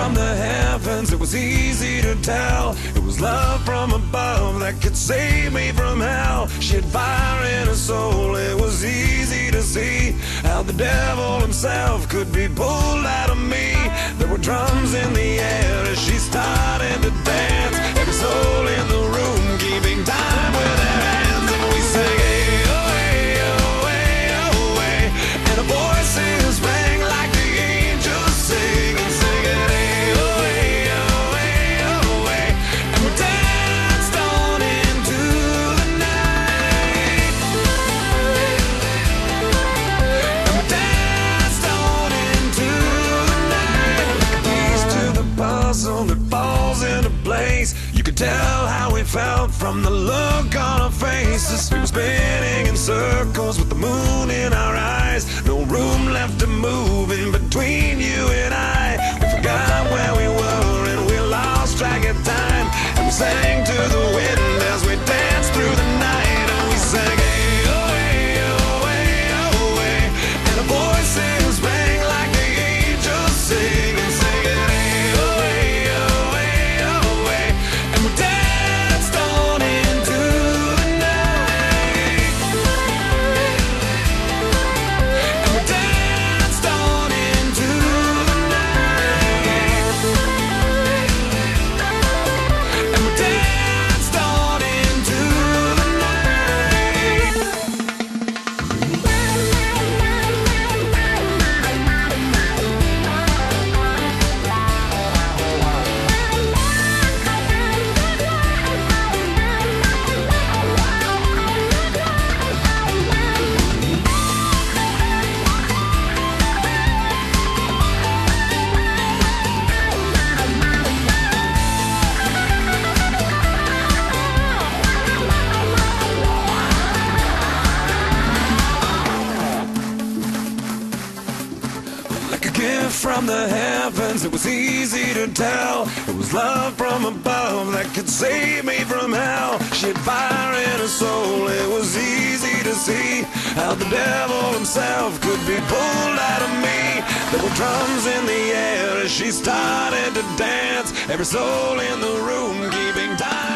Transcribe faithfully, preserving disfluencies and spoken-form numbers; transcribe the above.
from the heavens, it was easy to tell. It was love from above that could save me from hell. She had fire in her soul, it was easy to see how the devil himself could be pulled out of me. There were drums in the air as she started to dance. Every soul in the room keeping time with their hands. And we sang, hey, oh, hey, oh, hey, oh, hey. And our voices rang like the angels sing. And singing, hey, oh, hey, oh, hey, oh, hey. And we danced on into the night. And we danced on into the night. Like a piece to the puzzle that falls into place. You could tell how we felt from the look on our faces. We were spinning in circles with the moon in our eyes. No room left to move in between you and I. We forgot where we were and we lost track of time. And we sang to the wind as we danced through the night. And we sang, hey, oh, hey, oh, hey, oh, hey. And our voices rang like the angels sing. And singing, hey, oh, hey, oh, hey, oh, hey. And we danced on into the night. And we danced on into the night. And we danced on into the night. Like a gift from the heavens, it was easy to tell. It was love from above that could save me from hell. She had fire in her soul, it was easy to see how the devil himself could be pulled out of me. There were drums in the air as she started to dance. Every soul in the room keeping time.